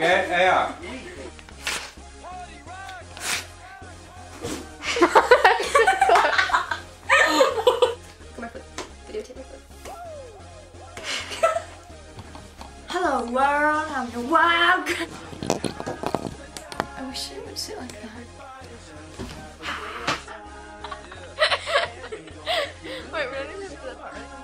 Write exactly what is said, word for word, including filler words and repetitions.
Get out. Come my foot. Videotape my foot. Hello world, I'm your wild girl. I wish I would sit like that. Wait, we're not even to that part, right?